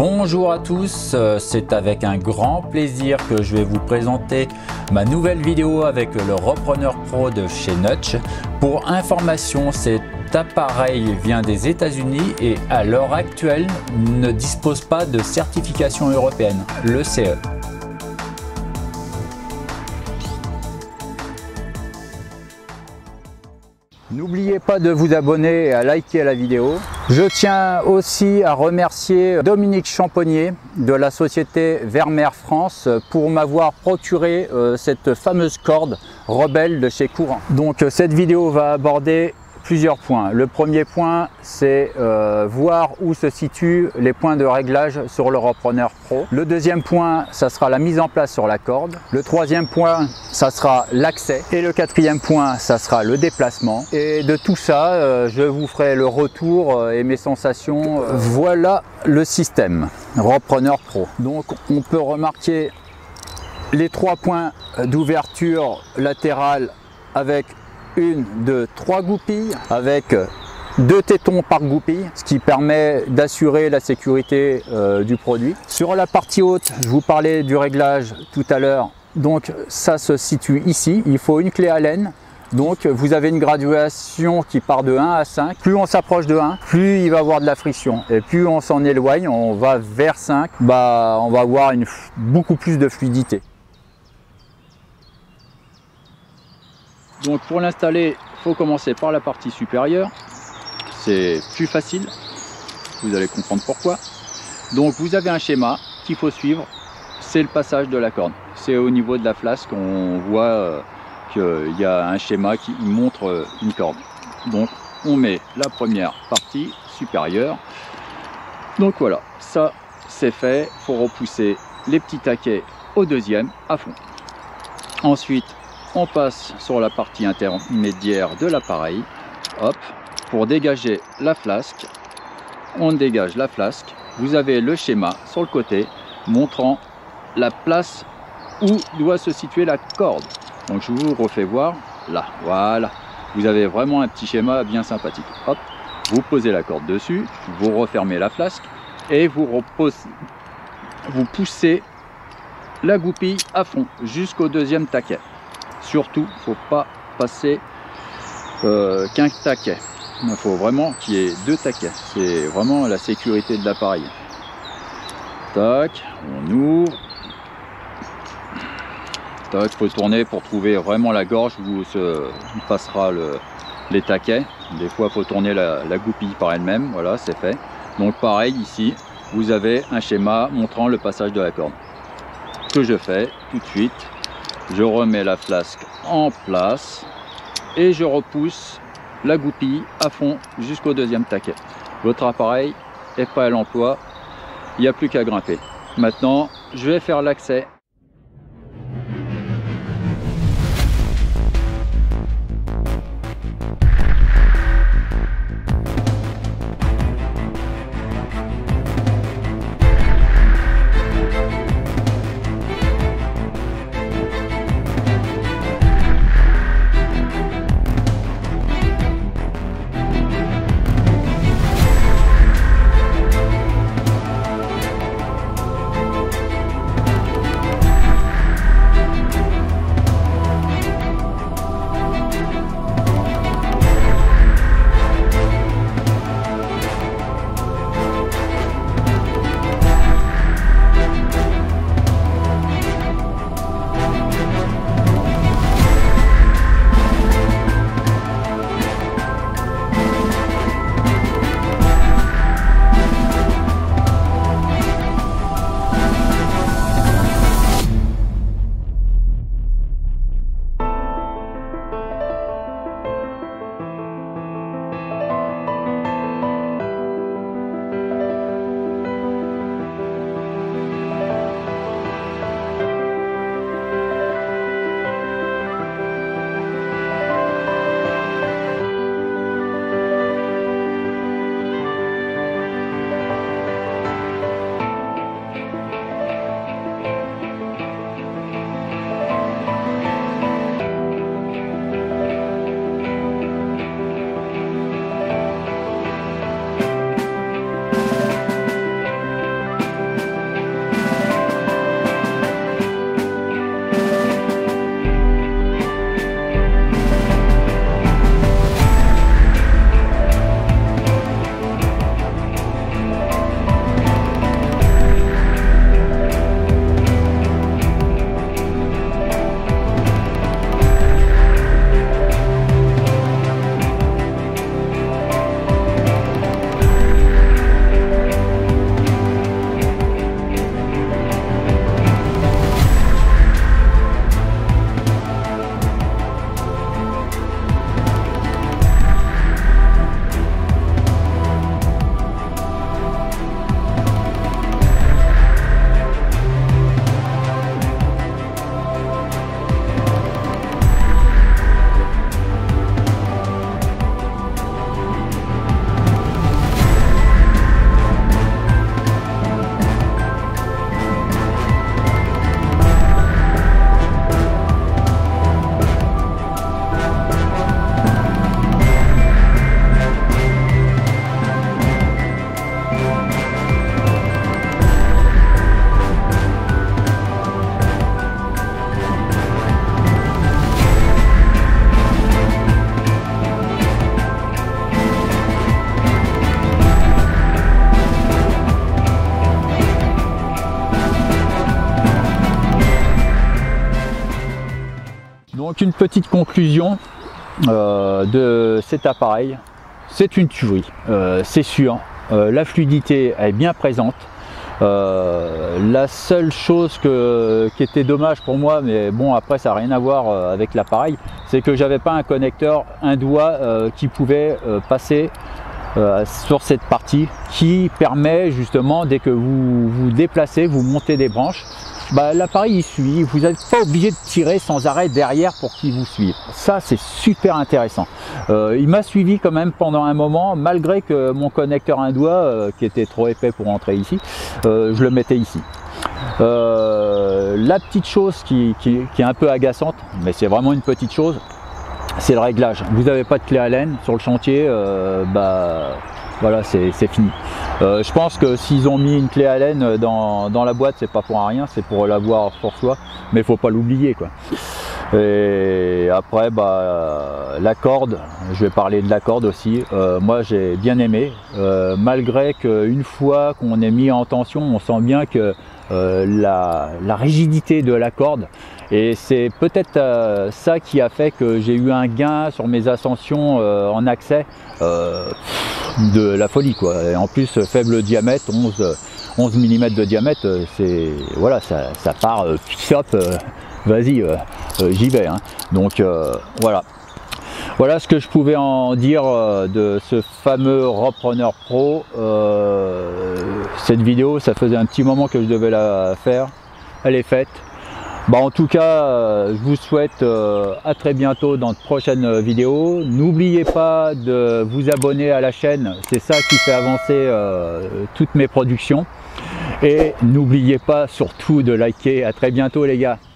Bonjour à tous, c'est avec un grand plaisir que je vais vous présenter ma nouvelle vidéo avec le Rope Runner Pro de chez Nutch. Pour information, cet appareil vient des États-Unis et à l'heure actuelle ne dispose pas de certification européenne, le CE. N'oubliez pas de vous abonner et à liker la vidéo. Je tiens aussi à remercier Dominique Champonnier de la société Vermeer France pour m'avoir procuré cette fameuse corde Rebelle de chez Courant. Donc cette vidéo va aborder plusieurs points. Le premier point, c'est voir où se situent les points de réglage sur le Rope Runner Pro. Le deuxième point, ça sera la mise en place sur la corde. Le troisième point, ça sera l'accès. Et le quatrième point, ça sera le déplacement. Et de tout ça, je vous ferai le retour et mes sensations. Voilà le système Rope Runner Pro. Donc on peut remarquer les trois points d'ouverture latérale avec une de 3 goupilles avec 2 tétons par goupille, ce qui permet d'assurer la sécurité du produit. Sur la partie haute, je vous parlais du réglage tout à l'heure, donc ça se situe ici. Il faut une clé Allen, donc vous avez une graduation qui part de 1 à 5. Plus on s'approche de 1, plus il va avoir de la friction, et plus on s'en éloigne, on va vers 5, on va avoir beaucoup plus de fluidité. Donc pour l'installer, il faut commencer par la partie supérieure. C'est plus facile, vous allez comprendre pourquoi. Donc vous avez un schéma qu'il faut suivre, c'est le passage de la corde. C'est au niveau de la flasque, on voit qu'il y a un schéma qui montre une corde. Donc on met la première partie supérieure. Donc voilà, ça c'est fait, il faut repousser les petits taquets au deuxième à fond. Ensuite, on passe sur la partie intermédiaire de l'appareil, hop, pour dégager la flasque. On dégage la flasque. Vous avez le schéma sur le côté montrant la place où doit se situer la corde. Donc je vous refais voir là, voilà. Vous avez vraiment un petit schéma bien sympathique. Hop, vous posez la corde dessus, vous refermez la flasque et vous poussez la goupille à fond jusqu'au deuxième taquet. Surtout, il ne faut pas passer qu'un taquet. Il faut vraiment qu'il y ait 2 taquets. C'est vraiment la sécurité de l'appareil. Tac, on ouvre. Tac, il faut tourner pour trouver vraiment la gorge où se passera les taquets. Des fois, il faut tourner la goupille par elle-même. Voilà, c'est fait. Donc pareil, ici, vous avez un schéma montrant le passage de la corde. Ce que je fais tout de suite, je remets la flasque en place et je repousse la goupille à fond jusqu'au deuxième taquet. Votre appareil est prêt à l'emploi, il n'y a plus qu'à grimper. Maintenant, je vais faire l'accès. Donc une petite conclusion de cet appareil, c'est une tuerie, c'est sûr, la fluidité est bien présente. La seule chose qui était dommage pour moi, mais bon après ça n'a rien à voir avec l'appareil, c'est que j'avais pas un connecteur, un doigt qui pouvait passer sur cette partie, qui permet justement, dès que vous vous déplacez, vous montez des branches, bah, l'appareil il suit, vous n'êtes pas obligé de tirer sans arrêt derrière pour qu'il vous suive. Ça c'est super intéressant. Il m'a suivi quand même pendant un moment, malgré que mon connecteur un doigt qui était trop épais pour entrer ici, je le mettais ici. La petite chose qui est un peu agaçante, mais c'est vraiment une petite chose, c'est le réglage. Vous n'avez pas de clé Allen sur le chantier, bah voilà, c'est fini. Je pense que s'ils ont mis une clé Allen dans la boîte, c'est pas pour rien, c'est pour l'avoir pour soi, mais il faut pas l'oublier quoi. Et après, bah, la corde, je vais parler de la corde aussi. Moi j'ai bien aimé, malgré qu'une fois qu'on est mis en tension, on sent bien que la rigidité de la corde, et c'est peut-être ça qui a fait que j'ai eu un gain sur mes ascensions en accès de la folie quoi. Et en plus faible diamètre, 11 mm de diamètre, c'est voilà, ça part vas-y, j'y vais hein. Donc voilà ce que je pouvais en dire de ce fameux Rope Runner Pro. Cette vidéo, ça faisait un petit moment que je devais la faire, elle est faite. Bah, en tout cas, je vous souhaite à très bientôt dans de prochaines vidéos. N'oubliez pas de vous abonner à la chaîne, c'est ça qui fait avancer toutes mes productions. Et n'oubliez pas surtout de liker. À très bientôt les gars.